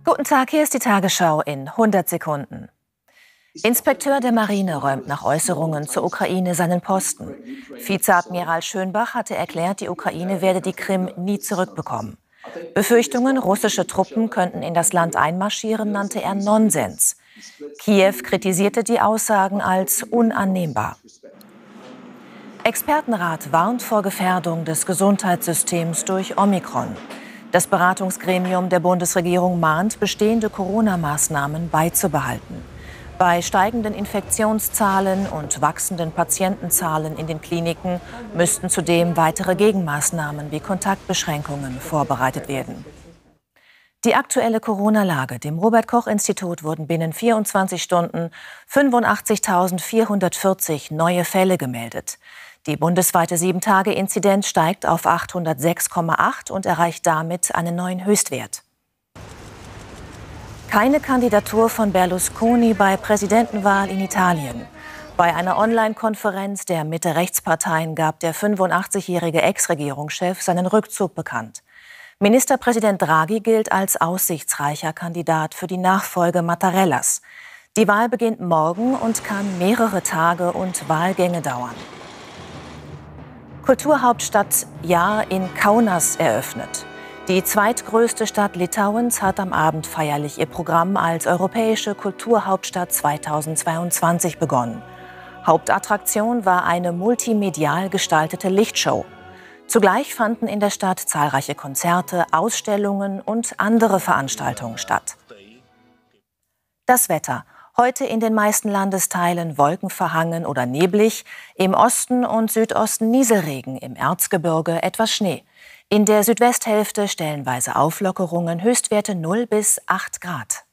Guten Tag, hier ist die Tagesschau in 100 Sekunden. Inspekteur der Marine räumt nach Äußerungen zur Ukraine seinen Posten. Vizeadmiral Schönbach hatte erklärt, die Ukraine werde die Krim nie zurückbekommen. Befürchtungen, russische Truppen könnten in das Land einmarschieren, nannte er Nonsens. Kiew kritisierte die Aussagen als unannehmbar. Expertenrat warnt vor Gefährdung des Gesundheitssystems durch Omikron. Das Beratungsgremium der Bundesregierung mahnt, bestehende Corona-Maßnahmen beizubehalten. Bei steigenden Infektionszahlen und wachsenden Patientenzahlen in den Kliniken müssten zudem weitere Gegenmaßnahmen wie Kontaktbeschränkungen vorbereitet werden. Die aktuelle Corona-Lage: Dem Robert-Koch-Institut wurden binnen 24 Stunden 85.440 neue Fälle gemeldet. Die bundesweite 7-Tage-Inzidenz steigt auf 806,8 und erreicht damit einen neuen Höchstwert. Keine Kandidatur von Berlusconi bei Präsidentenwahl in Italien. Bei einer Online-Konferenz der Mitte-Rechts-Parteien gab der 85-jährige Ex-Regierungschef seinen Rückzug bekannt. Ministerpräsident Draghi gilt als aussichtsreicher Kandidat für die Nachfolge Mattarellas. Die Wahl beginnt morgen und kann mehrere Tage und Wahlgänge dauern. Kulturhauptstadt Jahr in Kaunas eröffnet. Die zweitgrößte Stadt Litauens hat am Abend feierlich ihr Programm als europäische Kulturhauptstadt 2022 begonnen. Hauptattraktion war eine multimedial gestaltete Lichtshow. Zugleich fanden in der Stadt zahlreiche Konzerte, Ausstellungen und andere Veranstaltungen statt. Das Wetter: Heute in den meisten Landesteilen wolkenverhangen oder neblig, im Osten und Südosten Nieselregen, im Erzgebirge etwas Schnee. In der Südwesthälfte stellenweise Auflockerungen, Höchstwerte 0 bis 8 Grad.